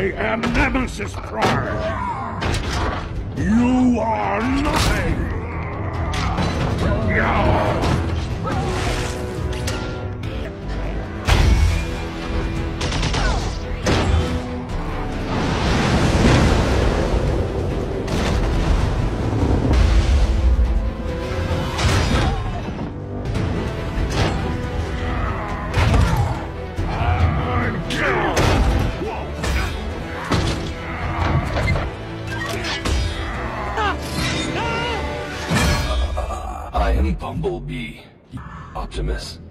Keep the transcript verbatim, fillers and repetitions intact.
I am Nemesis Prime. You are nothing. I am Bumblebee, Optimus.